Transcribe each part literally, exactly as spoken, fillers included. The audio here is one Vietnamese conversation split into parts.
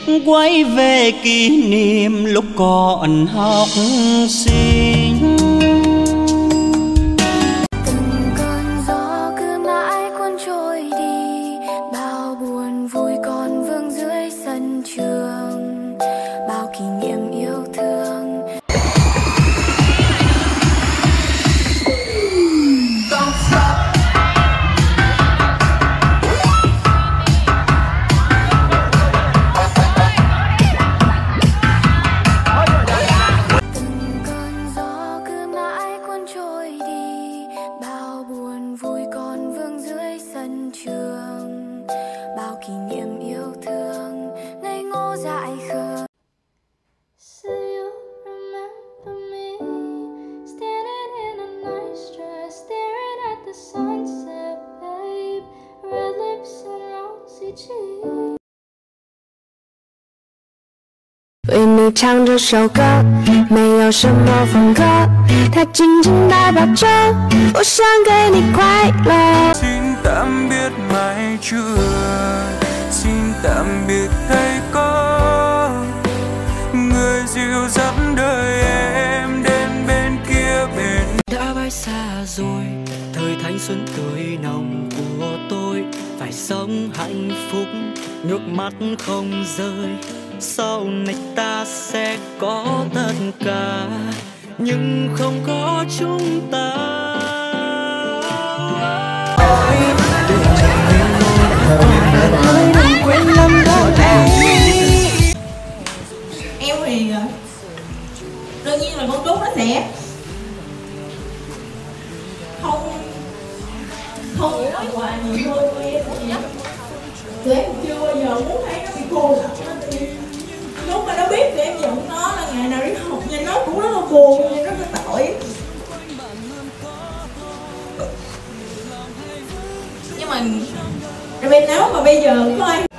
quay về kỷ niệm lúc còn học sinh. Từng cơn gió cứ mãi cuốn trôi đi, bao buồn vui còn vương dưới sân trường, bao kỷ niệm yêu thương. Bao kỷ niệm yêu thương ngây ngô dại khờ. So you remember me standing in a nice dress, staring at the sunset, babe. Red lips and rosy cheeks. 为你唱这首歌，没有什么风格，它仅仅代表着我想给你快乐。 Xin tạm biệt mái trường, xin tạm biệt thầy cô, người dịu dắt đời em đến bên kia bên. Đã bay xa rồi, thời thanh xuân tươi nồng của tôi, phải sống hạnh phúc, nước mắt không rơi. Sau này ta sẽ có tất cả, nhưng không có chúng ta. Quên năm đó em thì đương nhiên là con chú nó sẽ không không nói hoài nhiều thôi của em gì đó. Tụi em chưa bao giờ muốn thấy nó bị buồn. Lúc mà nó biết thì em giận nó là ngày nào đi học nhìn nó cũng rất là buồn, nhìn rất là tội. Nhưng mà rồi bên nếu mà bây giờ có ai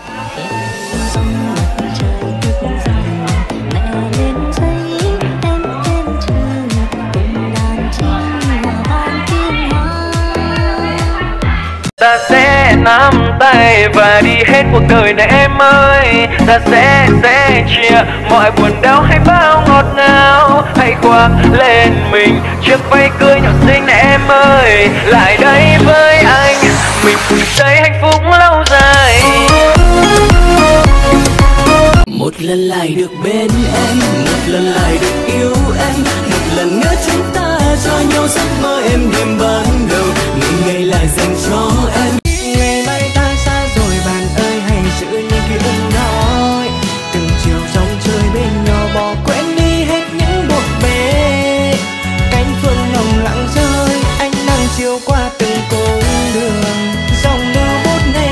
ta sẽ nắm tay và đi hết cuộc đời này em ơi. Ta sẽ sẽ chia mọi buồn đau hay bao ngọt ngào, hãy khoác lên mình chiếc váy cưới nhỏ xinh này em ơi. Lại đây với anh, mình cùng xây hạnh phúc lâu dài. Một lần lại được bên em, một lần lại được yêu em, một lần nữa chúng ta cho nhau giấc mơ em đêm ban đầu, ngày ngày lại dành cho em. Ngày mai ta xa rồi bạn ơi, hãy giữ những ký ức đó. Từng chiều dòng chơi bên nhau, bỏ quên đi hết những bộn bề. Cánh phương nồng lặng rơi, ánh nắng chiều qua từng cung đường, dòng lưu bút này.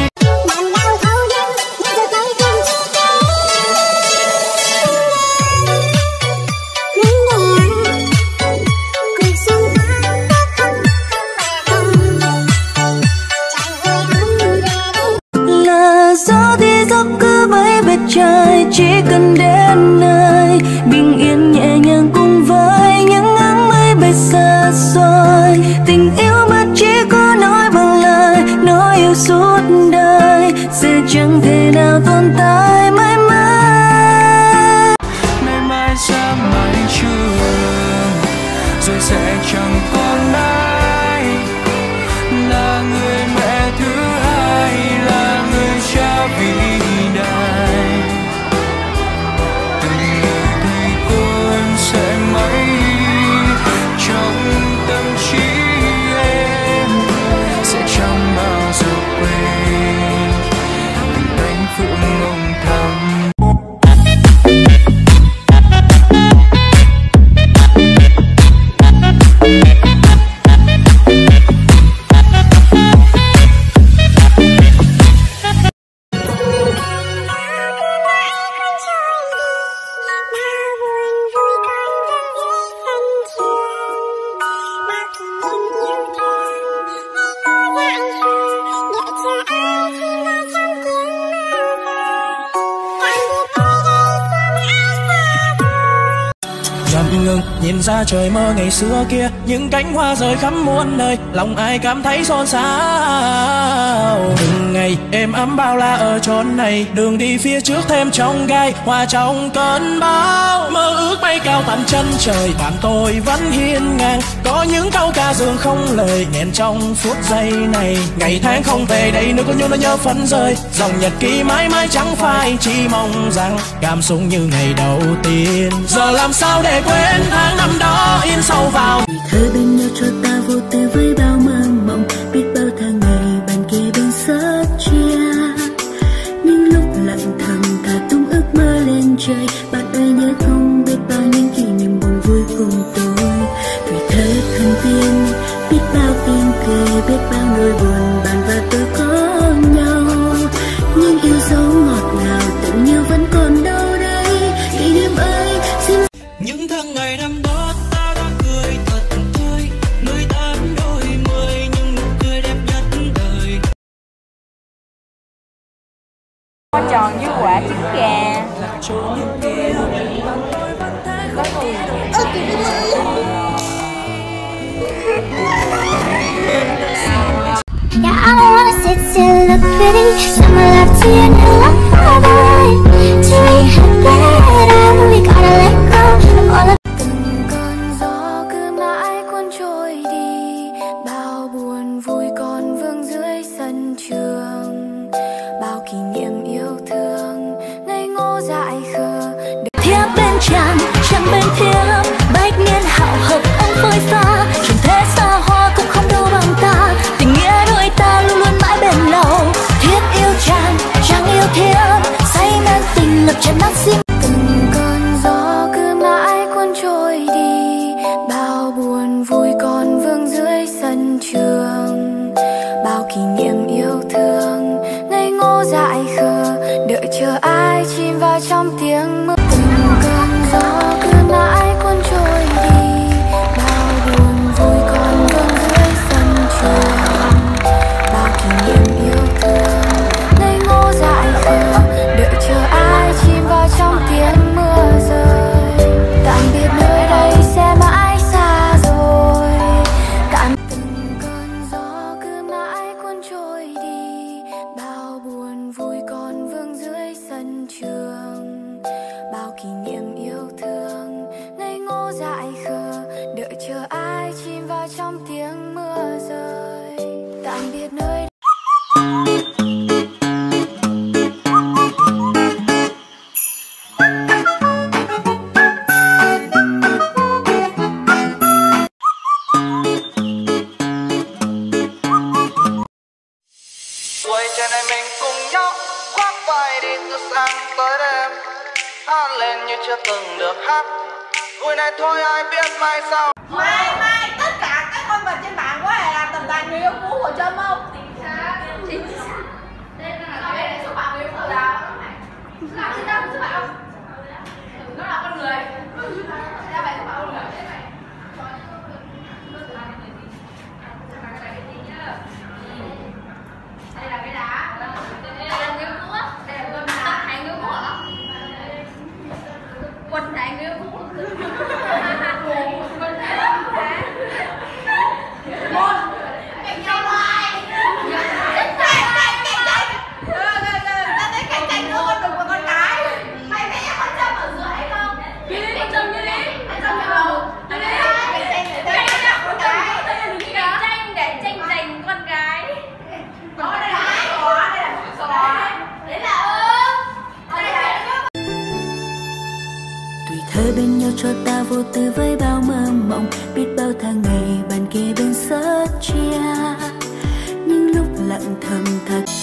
Trời chỉ cần đến nơi bình yên nhẹ nhàng cùng với những áng mây bay xa xôi. Tình yêu mà chỉ có nói bằng lời, nói yêu suốt đời sẽ chẳng thể nào tồn tại mãi mãi. Ngày mai ra mái trường rồi sẽ chẳng còn ai, là người mẹ thứ hai, là người cha vĩ đại. Từng ngừng nhìn ra trời mơ ngày xưa kia, những cánh hoa rơi khắp muôn nơi, lòng ai cảm thấy xôn xao. Từng ngày êm ấm bao la ở chốn này, đường đi phía trước thêm trong gai, hòa trong cơn bão. Mơ ước bay cao tận chân trời, bạn tôi vẫn hiên ngang, có những câu ca dường không lời nghẹn trong phút giây này. Ngày tháng không về đây nữa, có nhung nó nhớ phấn rơi, dòng nhật ký mãi mãi chẳng phai, chỉ mong rằng cảm xúc như ngày đầu tiên. Giờ làm sao để quên tháng năm đó in sâu vào. Thơ bên nhau cho ta vô tư với bao mơ mộng, biết bao tháng ngày bàn kề bên sớt chia. Những lúc lặng thầm thả tung ước mơ lên trời, bạn ơi nhớ không biết bao những kỷ niệm buồn vui cùng tôi. Tuổi thơ thần tiên, biết bao tiếng cười, biết bao nỗi buồn bạn và tôi có nhau. Nhưng yêu dấu ngọt ngào tưởng như vẫn còn đâu đây. Kỷ niệm ơi xin những tháng ngày năm đó ta đã cười thật tươi, mười tám đôi mươi nhưng nụ cười đẹp nhất đời. Hoa tròn với quả trứng gà. Yeah, I don't wanna sit still, look pretty. Summer love to you and love forever. To regret it, we gotta let go of all of. Từng cơn gió cứ mãi cuốn trôi đi, bao buồn vui còn vương dưới sân trường, bao kỷ niệm yêu thương ngây ngô dại khờ. thiếp bên chàng, chẳng bên thiếp, bách niên hạo hợp ông phơi pha. Trần thế xa hoa cũng không đâu bằng ta, tình nghĩa đôi ta luôn luôn mãi bền lâu. Thiếp yêu chàng, chàng yêu thiếp, say men tình lập chân mắt sim. Từng cơn gió cứ mãi cuốn trôi đi, bao buồn vui còn vương dưới sân trường, bao kỷ niệm yêu thương ngây ngô dại khờ, đợi chờ ai chìm vào trong tiếng mưa. Từng cơn gió cứ mãi cuốn trôi đi, bao buồn vui còn vương dưới sân trường, bao kỷ niệm yêu thương ngây ngô dại khờ, đợi chờ ai chìm vào trong tiếng mưa rơi. Tạm biệt nơi đây sẽ mãi xa rồi. Tạm từng cơn gió cứ mãi cuốn trôi đi, bao buồn vui còn vương dưới sân trường, bao kỷ niệm yêu thương ngây ngô dại khờ, đợi chờ ai chìm vào trong tiếng mưa rơi. Tạm biệt nơi Tuổi trẻ này mình cùng nhau khoác vai đi từ sáng tới đêm, hát lên như chưa từng được hát, vui này thôi ai biết mai sau. Mai mai tất cả các con vật trên mạng quá là tầm toàn người yêu cũ của Trâm không? Chính xác. Đây là đây là số bạn người yêu cũ nào? Là thứ năm số bạn. Nó là con người. Ra bài số bạn con người. Đây là cái đá. Đây là người yêu cũ á. Đây là quân thành người yêu cũ hả? Quân thành người yêu cũ. Quân thành. Một. Cạnh tranh lại. Cạnh tranh, cạnh tranh. Rồi rồi rồi, ta thấy cạnh tranh nữa con đừng và con cái. Mày vẽ con Trâm ở giữa hay không? Như đi, con Trâm như đi. Con Trâm như đâu? Như đi. Cạnh tranh để tranh giành con cái. Cạnh tranh để tranh giành con cái. Đó đây là ai có, đây là sò. Đấy là ơ. Đây là Tuổi thơ bên nhau cho ta vô tư với bao mơ mộng, biết bao tháng ngày bàn kề bên sớt chia. Những lúc lặng thầm thật